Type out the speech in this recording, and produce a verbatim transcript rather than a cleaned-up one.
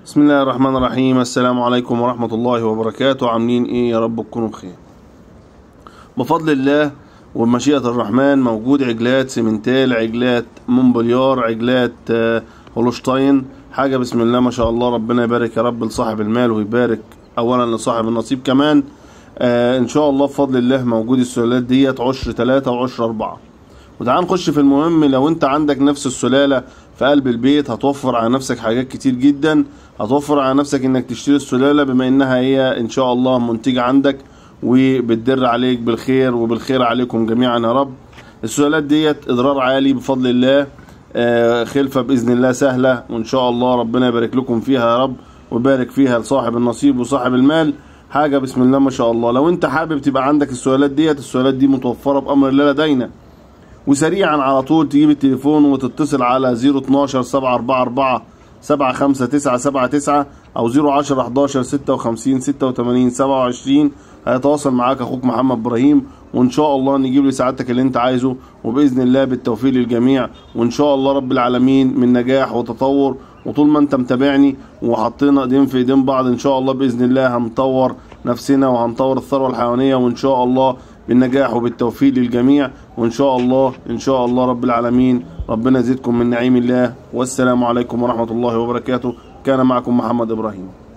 بسم الله الرحمن الرحيم. السلام عليكم ورحمة الله وبركاته. عاملين ايه؟ يا رب تكونوا بخير. بفضل الله وبمشيئة الرحمن موجود عجلات سيمنتال، عجلات مونبليار، عجلات هولشتاين، حاجة بسم الله ما شاء الله. ربنا يبارك يا رب لصاحب المال ويبارك اولا لصاحب النصيب كمان. آه ان شاء الله بفضل الله موجود السلالات ديت عشر ثلاثة وعشر أربعة. وتعال نخش في المهم. لو انت عندك نفس السلالة في قلب البيت هتوفر على نفسك حاجات كتير جدا. هتوفر على نفسك انك تشتري السلالة بما انها هي ان شاء الله منتجة عندك وبتدر عليك بالخير وبالخير عليكم جميعا يا رب. السلالات ديت اضرار عالي بفضل الله، آه خلفة باذن الله سهلة، وان شاء الله ربنا يبارك لكم فيها يا رب ويبارك فيها لصاحب النصيب وصاحب المال. حاجة بسم الله ما شاء الله. لو انت حابب تبقى عندك السلالات ديت، السلالات دي متوفرة بامر الله لدينا، وسريعا على طول تجيب التليفون وتتصل على صفر اتناشر سبعة اربعة اربعة سبعة خمسة تسعة سبعة تسعة او صفر عشرة حداشر ستة وخمسين ستة وتمانين سبعة وعشرين. هيتواصل معاك اخوك محمد ابراهيم، وان شاء الله نجيب لسعادتك اللي انت عايزه، وباذن الله بالتوفيق للجميع، وان شاء الله رب العالمين من نجاح وتطور. وطول ما انت متابعني وحطينا ايدين في ايدين بعض ان شاء الله باذن الله هنطور نفسنا وهنطور الثروه الحيوانيه، وان شاء الله بالنجاح وبالتوفيق للجميع. وان شاء الله ان شاء الله رب العالمين ربنا يزيدكم من نعيم الله. والسلام عليكم ورحمة الله وبركاته. كان معكم محمد ابراهيم.